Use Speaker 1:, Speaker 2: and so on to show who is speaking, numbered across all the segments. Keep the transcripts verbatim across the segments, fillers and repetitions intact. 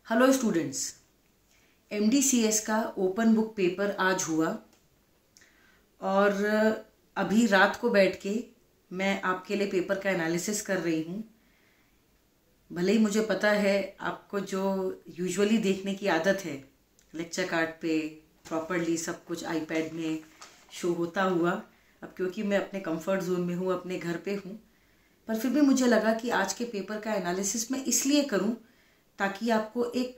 Speaker 1: Hello students, एमडीसीएस का open book paper आज हुआ और अभी रात को बैठ के मैं आपके लिए पेपर का एनालिसिस कर रही हूँ। भले ही मुझे पता है आपको जो यूजुअली देखने की आदत है लेक्चर कार्ड पे प्रॉपरली सब कुछ आईपैड में शो होता हुआ, अब क्योंकि मैं अपने कंफर्ट जोन में हूँ, अपने घर पे हूँ, पर फिर भी मुझे लगा कि आज के पेपर का एनालिसिस मैं इसलिए करूँ ताकि आपको एक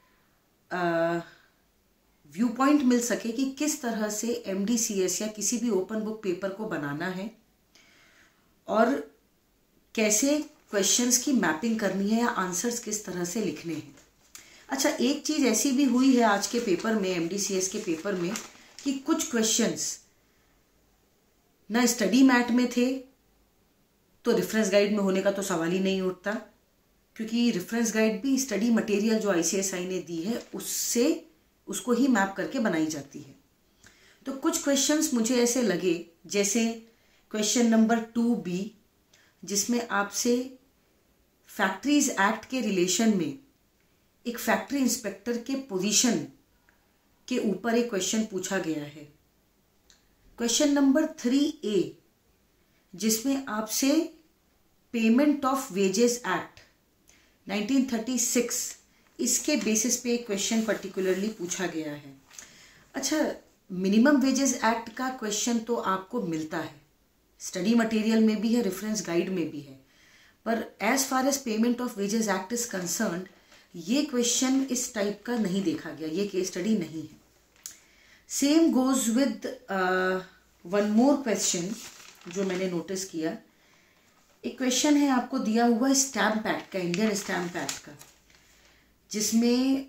Speaker 1: व्यू पॉइंट मिल सके कि किस तरह से एमडीसीएस या किसी भी ओपन बुक पेपर को बनाना है और कैसे क्वेश्चंस की मैपिंग करनी है या आंसर्स किस तरह से लिखने हैं। अच्छा, एक चीज़ ऐसी भी हुई है आज के पेपर में, एमडीसीएस के पेपर में, कि कुछ क्वेश्चंस ना स्टडी मैट में थे तो रेफरेंस गाइड में होने का तो सवाल ही नहीं उठता, क्योंकि रेफरेंस गाइड भी स्टडी मटेरियल जो आईसीएसआई ने दी है उससे उसको ही मैप करके बनाई जाती है। तो कुछ क्वेश्चंस मुझे ऐसे लगे, जैसे क्वेश्चन नंबर टू बी, जिसमें आपसे फैक्ट्रीज एक्ट के रिलेशन में एक फैक्ट्री इंस्पेक्टर के पोजीशन के ऊपर एक क्वेश्चन पूछा गया है। क्वेश्चन नंबर थ्री ए, जिसमें आपसे payment of wages act nineteen thirty six, इसके बेसिस पे एक क्वेश्चन पर्टिकुलरली पूछा गया है। अच्छा, मिनिमम वेजेस एक्ट का क्वेश्चन तो आपको मिलता है, स्टडी मटेरियल में भी है, रेफरेंस गाइड में भी है, पर as far as payment of wages act is concerned ये क्वेश्चन इस टाइप का नहीं देखा गया, ये केस स्टडी नहीं है। Same goes with one more question जो मैंने नोटिस किया। एक क्वेश्चन है आपको दिया हुआ स्टैम्प एक्ट का, इंडियन स्टैम्प एक्ट का, जिसमें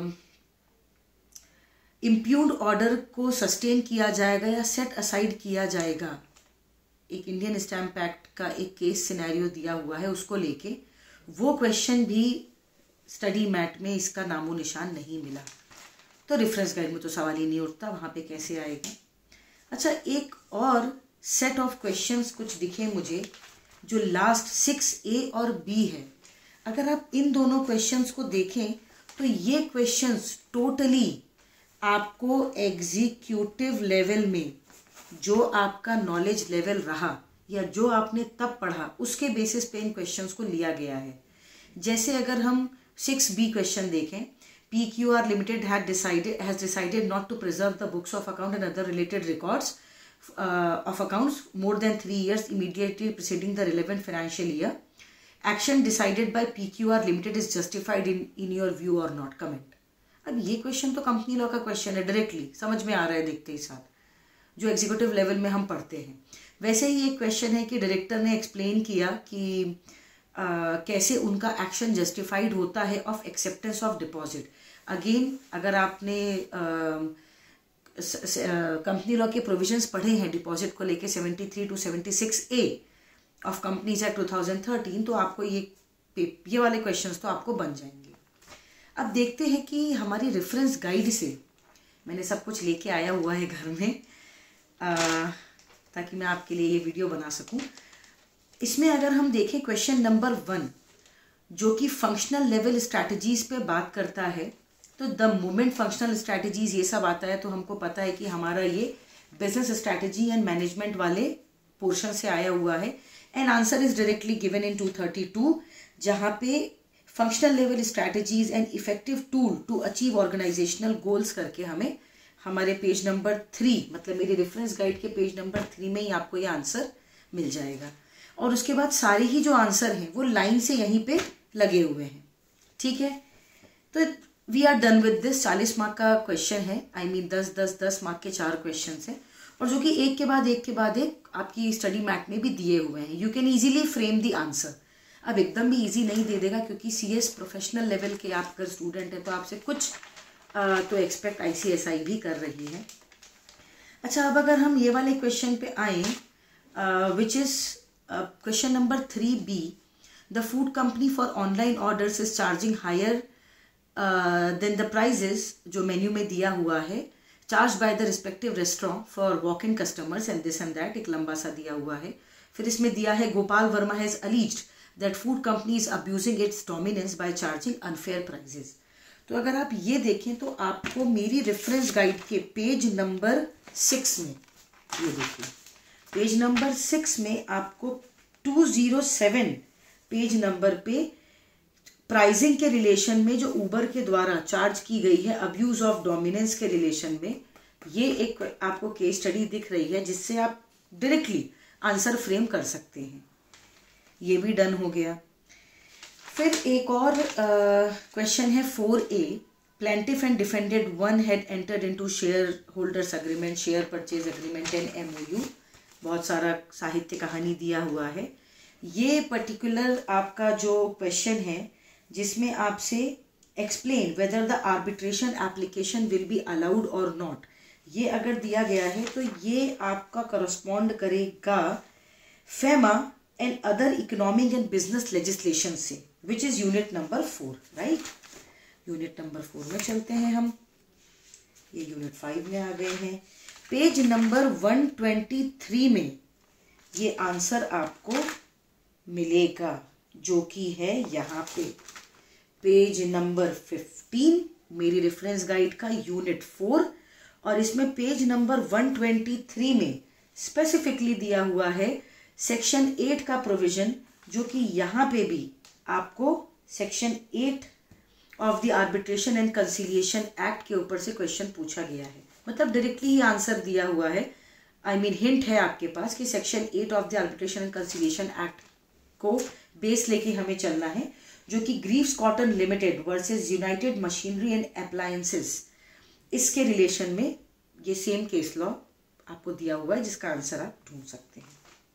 Speaker 1: इम्प्यूग्ड ऑर्डर को सस्टेन किया जाएगा या सेट असाइड किया जाएगा। एक इंडियन स्टैम्प एक्ट का एक केस सिनेरियो दिया हुआ है, उसको लेके वो क्वेश्चन भी स्टडी मैट में इसका नामो निशान नहीं मिला, तो रेफरेंस गाइड में तो सवाल ही नहीं उठता, वहां पे कैसे आएगा। अच्छा, एक और सेट ऑफ क्वेश्चंस कुछ दिखे मुझे जो लास्ट सिक्स ए और बी है। अगर आप इन दोनों क्वेश्चंस को देखें तो ये क्वेश्चंस टोटली आपको एग्जीक्यूटिव लेवल में जो आपका नॉलेज लेवल रहा या जो आपने तब पढ़ा उसके बेसिस पे इन क्वेश्चंस को लिया गया है। जैसे अगर हम सिक्स बी क्वेश्चन देखें, P Q R limited had decided has decided not to preserve the books of account and other related records Uh, of accounts more than three years immediately preceding the relevant financial year. Action decided by P Q R Limited is justified in in your view or not? Comment. अब ये question तो company law का question है, directly समझ में आ रहा है देखते ही साथ, जो एग्जीक्यूटिव लेवल में हम पढ़ते हैं। वैसे ही एक क्वेश्चन है कि डायरेक्टर ने एक्सप्लेन किया कि uh, कैसे उनका एक्शन जस्टिफाइड होता है of acceptance of deposit. Again, अगर आपने uh, कंपनी लॉ के प्रोविजंस पढ़े हैं डिपॉजिट को लेके seventy three to seventy six A of companies act two thousand thirteen, तो आपको ये ये वाले क्वेश्चंस तो आपको बन जाएंगे। अब देखते हैं कि हमारी रेफरेंस गाइड से मैंने सब कुछ लेके आया हुआ है घर में, आ, ताकि मैं आपके लिए ये वीडियो बना सकूं। इसमें अगर हम देखें क्वेश्चन नंबर वन, जो कि फंक्शनल लेवल स्ट्रैटेजीज पे बात करता है, तो द मोमेंट फंक्शनल स्ट्रैटेजीज ये सब आता है, तो हमको पता है कि हमारा ये बिजनेस स्ट्रैटेजी एंड मैनेजमेंट वाले पोर्शन से आया हुआ है। And answer is directly given in two thirty two, जहाँ पे functional level strategies and effective tool to achieve organisational goals करके हमें हमारे पेज नंबर थ्री, मतलब मेरे रेफरेंस गाइड के पेज नंबर थ्री में ही आपको ये आंसर मिल जाएगा। और उसके बाद सारे ही जो आंसर हैं वो लाइन से यहीं पे लगे हुए हैं, ठीक है। तो we are done with this. चालीस मार्क का क्वेश्चन है, आई मीन दस दस दस मार्क के चार क्वेश्चन है, और जो कि एक के बाद एक के बाद एक आपकी स्टडी मैट में भी दिए हुए हैं। You can easily frame the answer. अब एकदम भी इजी नहीं दे देगा, क्योंकि सीएस प्रोफेशनल लेवल के आप अगर स्टूडेंट है तो आपसे कुछ आ, तो एक्सपेक्ट आईसीएसआई भी कर रही है। अच्छा, अब अगर हम ये वाले क्वेश्चन पे आए, which is question number three B, the food company for online orders is charging higher than the prices, जो मेन्यू में दिया हुआ है, charge by the respective restaurant for walk in customers and this and that, एक लंबा सा दिया हुआ है। फिर इसमें दिया है Gopal Verma has alleged that food company is abusing its dominance by charging unfair prices. तो अगर आप ये देखें तो आपको मेरी रेफरेंस गाइड के पेज नंबर सिक्स में, ये देखिए पेज नंबर सिक्स में आपको two zero seven page number पे प्राइसिंग के रिलेशन में जो उबर के द्वारा चार्ज की गई है अब्यूज ऑफ डोमिनेंस के रिलेशन में, ये एक आपको केस स्टडी दिख रही है जिससे आप डायरेक्टली आंसर फ्रेम कर सकते हैं। ये भी डन हो गया। फिर एक और क्वेश्चन uh, है four A, plaintiff and defendant one had entered into share holders agreement, share purchase agreement and MOU. बहुत सारा साहित्य कहानी दिया हुआ है। ये पर्टिकुलर आपका जो क्वेश्चन है जिसमें आपसे explain whether the arbitration application will be allowed और नॉट, ये अगर दिया गया है तो ये आपका करस्पॉन्ड करेगा FEMA and other economic and business legislation से, which is unit number four, right. Unit number four में चलते हैं हम, ये यूनिट फाइव में आ गए हैं। Page number one twenty three में ये आंसर आपको मिलेगा जो कि है यहाँ पे पेज नंबर फिफ्टीन मेरी रेफरेंस गाइड का यूनिट फोर, और इसमें page number one twenty three में स्पेसिफिकली दिया हुआ है सेक्शन एट का प्रोविजन, जो कि यहाँ पे भी आपको section eight of the arbitration and conciliation act के ऊपर से क्वेश्चन पूछा गया है। मतलब डायरेक्टली ही आंसर दिया हुआ है, आई मीन हिंट है आपके पास कि section eight of the arbitration and conciliation act को बेस लेके हमें चलना है, जो कि Greaves cotton limited versus united machinery and appliances, इसके रिलेशन में ये सेम केस लॉ आपको दिया हुआ है जिसका आंसर आप ढूंढ सकते हैं।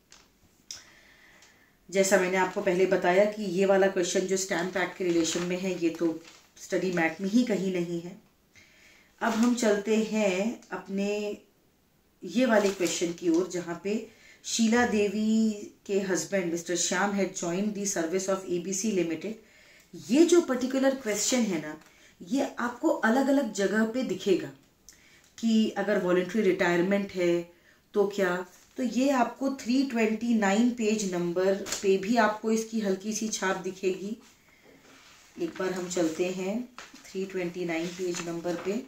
Speaker 1: जैसा मैंने आपको पहले बताया कि ये वाला क्वेश्चन जो स्टैम्प एक्ट के रिलेशन में है ये तो स्टडी मैट में ही कहीं नहीं है। अब हम चलते हैं अपने ये वाले क्वेश्चन की ओर जहाँ पे शीला देवी के husband mister Shyam had joined the service of ABC limited. ये जो पर्टिकुलर क्वेश्चन है ना, ये आपको अलग अलग जगह पे दिखेगा कि अगर वॉलंटरी रिटायरमेंट है तो क्या, तो ये आपको three twenty nine page number पे भी आपको इसकी हल्की सी छाप दिखेगी। एक बार हम चलते हैं three twenty nine page number पे।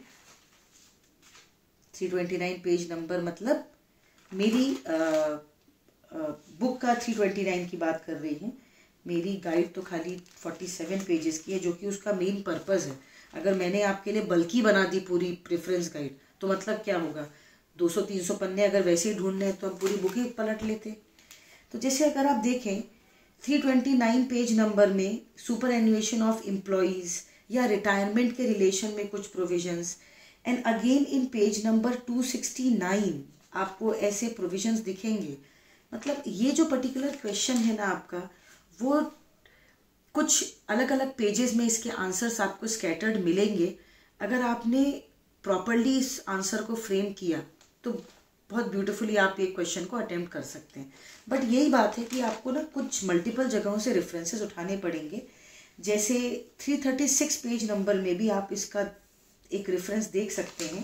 Speaker 1: Three twenty nine page number मतलब मेरी आ, आ, बुक का थ्री ट्वेंटी नाइन की बात कर रही हूँ। मेरी गाइड तो खाली फोर्टी सेवन पेजेस की है, जो कि उसका मेन पर्पस है। अगर मैंने आपके लिए बल्कि बना दी पूरी प्रेफरेंस गाइड तो मतलब क्या होगा, दो सौ तीन सौ पन्ने अगर वैसे ही ढूंढने हैं तो हम पूरी बुक ही पलट लेते। तो जैसे अगर आप देखें three twenty nine page number में सुपर एन्युएशन ऑफ एम्प्लॉयज या रिटायरमेंट के रिलेशन में कुछ provisions, and again in page number two sixty nine आपको ऐसे प्रोविजंस दिखेंगे। मतलब ये जो पर्टिकुलर क्वेश्चन है ना आपका, वो कुछ अलग अलग पेजेस में इसके आंसर्स आपको स्कैटर्ड मिलेंगे। अगर आपने प्रॉपरली इस आंसर को फ्रेम किया तो बहुत ब्यूटीफुली आप एक क्वेश्चन को अटेम्प्ट कर सकते हैं। बट यही बात है कि आपको ना कुछ मल्टीपल जगहों से रेफरेंसेस उठाने पड़ेंगे। जैसे three thirty six page number में भी आप इसका एक रेफरेंस देख सकते हैं।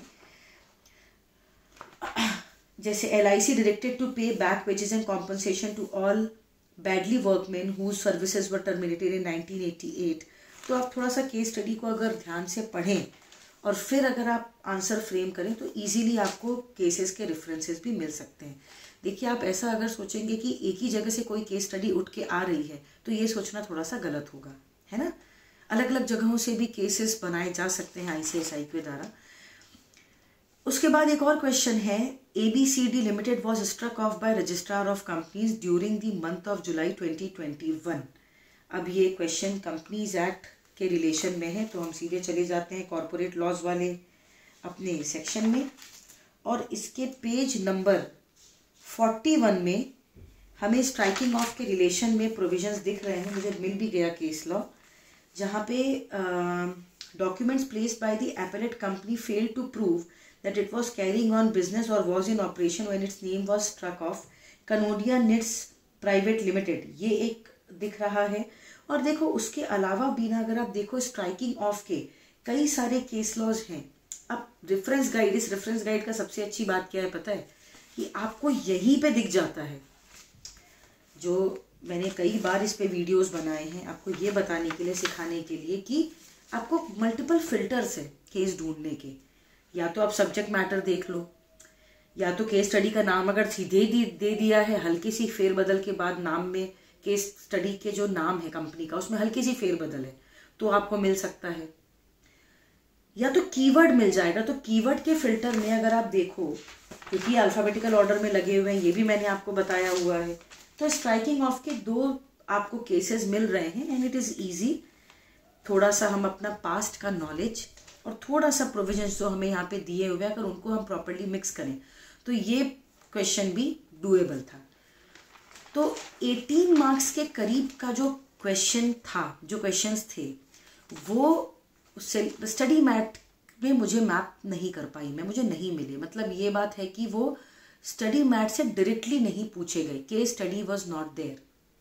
Speaker 1: जैसे L I C directed to pay back wages and compensation to all badly workman whose services were terminated in nineteen eighty eight. तो आप थोड़ा सा केस स्टडी को अगर ध्यान से पढ़ें और फिर अगर आप आंसर फ्रेम करें तो इजीली आपको केसेस के रेफरेंसेस भी मिल सकते हैं। देखिए, आप ऐसा अगर सोचेंगे कि एक ही जगह से कोई केस स्टडी उठ के आ रही है तो ये सोचना थोड़ा सा गलत होगा, है ना। अलग अलग जगहों से भी केसेस बनाए जा सकते हैं आईसीएसआई के द्वारा। उसके बाद एक और क्वेश्चन है, ABCD limited was struck off by registrar of companies during the month of July twenty twenty one. अब ये क्वेश्चन कंपनीज एक्ट के रिलेशन में है, तो हम सीधे चले जाते हैं कॉर्पोरेट लॉज वाले अपने सेक्शन में, और इसके पेज नंबर फोर्टी वन में हमें स्ट्राइकिंग ऑफ के रिलेशन में प्रोविजंस दिख रहे हैं। मुझे मिल भी गया केस लॉ, जहाँ पे documents placed by the appellate company failed to prove that it was carrying on business or was in operation when its name was struck off, Kanodia Knits Private Limited, ये एक दिख रहा है। और देखो उसके अलावा भी ना, अगर आप देखो स्ट्राइकिंग ऑफ के कई सारे केस लॉज हैं। अब रेफरेंस गाइड, इस रेफरेंस गाइड का सबसे अच्छी बात क्या है पता है, कि आपको यहीं पे दिख जाता है। जो मैंने कई बार इस पे वीडियोस बनाए हैं आपको ये बताने के लिए, सिखाने के लिए कि आपको मल्टीपल फिल्टर्स है केस ढूंढने के। या तो आप सब्जेक्ट मैटर देख लो, या तो केस स्टडी का नाम अगर सीधे ही दे दिया है, हल्की सी फेरबदल के बाद नाम में केस स्टडी के जो नाम है कंपनी का उसमें हल्की सी फेरबदल है तो आपको मिल सकता है। या तो कीवर्ड मिल जाएगा। तो कीवर्ड के फिल्टर में अगर आप देखो, क्योंकि अल्फाबेटिकल ऑर्डर में लगे हुए हैं, ये भी मैंने आपको बताया हुआ है, तो स्ट्राइकिंग ऑफ के दो आपको केसेस मिल रहे हैं एंड इट इज इजी। थोड़ा सा हम अपना पास्ट का नॉलेज और थोड़ा सा प्रोविजंस जो हमें यहाँ पे दिए हुए हैं अगर उनको हम प्रॉपरली मिक्स करें तो ये क्वेश्चन भी डूएबल था। तो अठारह मार्क्स के करीब का जो क्वेश्चन था, जो क्वेश्चंस थे, वो स्टडी मैट में मुझे मैप नहीं कर पाई मैं, मुझे नहीं मिले। मतलब ये बात है कि वो स्टडी मैट से डायरेक्टली नहीं पूछे गए, case study was not there.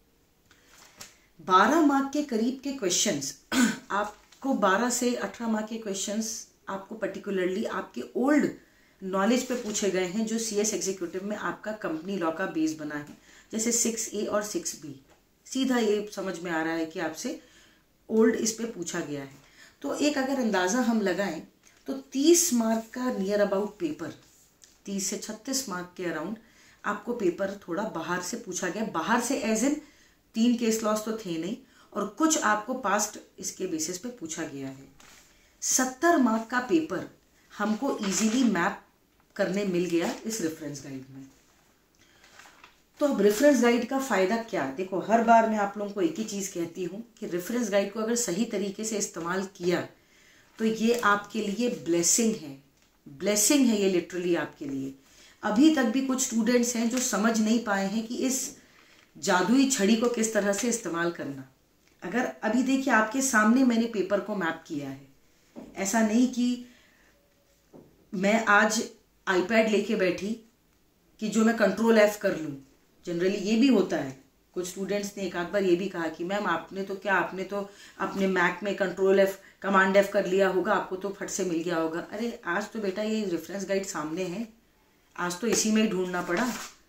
Speaker 1: बारह मार्क के करीब के क्वेश्चंस आपको, बारह से अठारह मार्क के क्वेश्चंस आपको पर्टिकुलरली आपके ओल्ड नॉलेज पे पूछे गए हैं जो सीएस एग्जीक्यूटिव में आपका कंपनी लॉ का बेस बना है, जैसे सिक्स ए और सिक्स बी। सीधा ये समझ में आ रहा है कि आपसे ओल्ड इस पे पूछा गया है। तो एक अगर अंदाज़ा हम लगाएं तो तीस मार्क का नियर अबाउट पेपर, तीस से छत्तीस मार्क के अराउंड आपको पेपर थोड़ा बाहर से पूछा गया। बाहर से एज इन तीन केस लॉस तो थे नहीं, और कुछ आपको पास्ट इसके बेसिस पे पूछा गया है। सत्तर मार्क का पेपर हमको इजीली मैप करने मिल गया इस रेफरेंस गाइड में। तो अब रेफरेंस गाइड का फायदा क्या? देखो, हर बार मैं आप लोगों को एक ही चीज कहती हूँ कि रेफरेंस गाइड को अगर सही तरीके से इस्तेमाल किया तो ये आपके लिए ब्लेसिंग है। ब्लेसिंग है ये लिटरली आपके लिए। अभी तक भी कुछ स्टूडेंट्स हैं जो समझ नहीं पाए हैं कि इस जादुई छड़ी को किस तरह से इस्तेमाल करना। अगर अभी देखिए आपके सामने मैंने पेपर को मैप किया है, ऐसा नहीं कि मैं आज आईपैड लेके बैठी कि जो मैं कंट्रोल एफ कर लूँ। जनरली ये भी होता है, कुछ स्टूडेंट्स ने एक आध बार ये भी कहा कि मैम आपने तो क्या, आपने तो अपने मैक में कंट्रोल एफ कमांड एफ कर लिया होगा, आपको तो फट से मिल गया होगा। अरे आज तो बेटा ये रेफरेंस गाइड सामने है, आज तो इसी में ही ढूंढना पड़ा,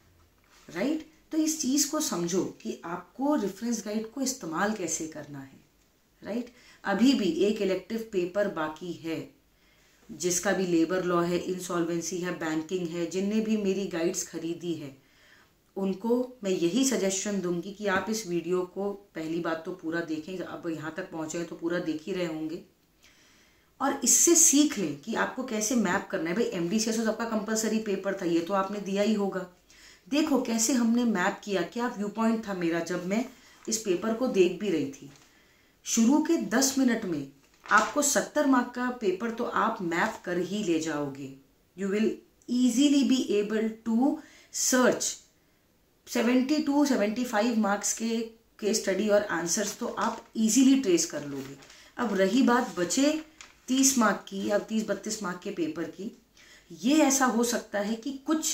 Speaker 1: राइट। तो इस चीज़ को समझो कि आपको रेफरेंस गाइड को इस्तेमाल कैसे करना है, राइट। अभी भी एक इलेक्टिव पेपर बाकी है जिसका भी लेबर लॉ है, इंसॉल्वेंसी है, बैंकिंग है। जिनने भी मेरी गाइड्स खरीदी है उनको मैं यही सजेशन दूंगी कि आप इस वीडियो को पहली बात तो पूरा देखें। अब यहाँ तक पहुँचे हैं तो पूरा देख ही रहे होंगे, और इससे सीख लें कि आपको कैसे मैप करना है। भाई एमडीसीएस सबका कंपलसरी पेपर था, ये तो आपने दिया ही होगा। देखो कैसे हमने मैप किया, क्या व्यू पॉइंट था मेरा जब मैं इस पेपर को देख भी रही थी। शुरू के दस मिनट में आपको सत्तर मार्क का पेपर तो आप मैप कर ही ले जाओगे। You will easily be able to search seventy two seventy five marks के केस स्टडी और आंसर्स तो आप इजीली ट्रेस कर लोगे। अब रही बात बचे तीस मार्क की या तीस बत्तीस मार्क के पेपर की, ये ऐसा हो सकता है कि कुछ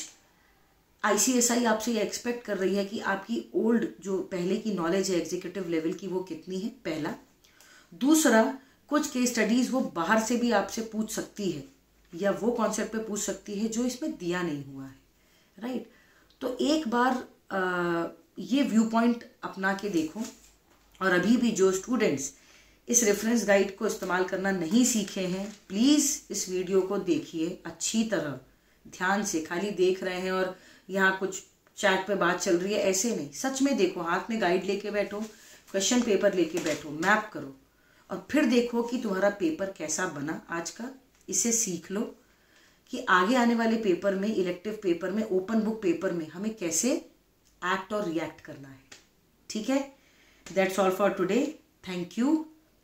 Speaker 1: आईसीएसआई आपसे ये एक्सपेक्ट कर रही है कि आपकी ओल्ड जो पहले की नॉलेज है एग्जीक्यूटिव लेवल की वो कितनी है, पहला। दूसरा, कुछ केस स्टडीज वो बाहर से भी आपसे पूछ सकती है या वो कॉन्सेप्ट पे पूछ सकती है जो इसमें दिया नहीं हुआ है, राइट। तो एक बार आ, ये व्यू पॉइंट अपना के देखो। और अभी भी जो स्टूडेंट्स इस रेफरेंस गाइड को इस्तेमाल करना नहीं सीखे हैं, प्लीज़ इस वीडियो को देखिए अच्छी तरह, ध्यान से। खाली देख रहे हैं और यहाँ कुछ चैट पे बात चल रही है, ऐसे नहीं। सच में देखो, हाथ में गाइड लेके बैठो, क्वेश्चन पेपर लेके बैठो, मैप करो और फिर देखो कि तुम्हारा पेपर कैसा बना आज का। इसे सीख लो कि आगे आने वाले पेपर में, इलेक्टिव पेपर में, ओपन बुक पेपर में हमें कैसे एक्ट और रिएक्ट करना है, ठीक है। That's all for today, thank you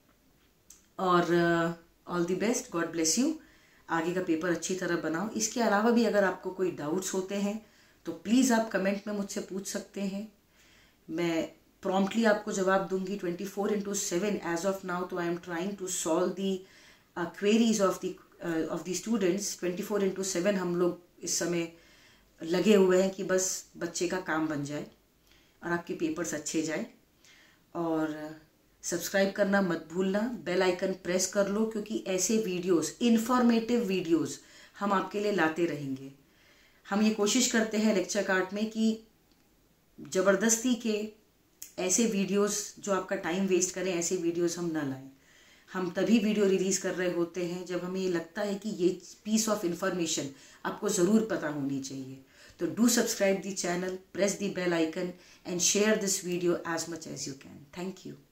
Speaker 1: और all the best, God bless you. आगे का पेपर अच्छी तरह बनाओ। इसके अलावा भी अगर आपको कोई डाउट्स होते हैं तो प्लीज़ आप कमेंट में मुझसे पूछ सकते हैं, मैं प्रॉम्प्टली आपको जवाब दूंगी twenty four into seven as of now. तो I am trying to solve the queries of the of the students. Twenty four into seven हम लोग इस समय लगे हुए हैं कि बस बच्चे का काम बन जाए और आपके पेपर्स अच्छे जाए। और सब्सक्राइब करना मत भूलना, बेल आइकन प्रेस कर लो, क्योंकि ऐसे वीडियोस, इन्फॉर्मेटिव वीडियोस हम आपके लिए लाते रहेंगे। हम ये कोशिश करते हैं लेक्चर कार्ट में कि ज़बरदस्ती के ऐसे वीडियोस जो आपका टाइम वेस्ट करें, ऐसे वीडियोस हम ना लाएं। हम तभी वीडियो रिलीज़ कर रहे होते हैं जब हमें ये लगता है कि ये पीस ऑफ इंफॉर्मेशन आपको ज़रूर पता होनी चाहिए. तो do subscribe the channel, press the bell icon and share this video as much as you can. Thank you.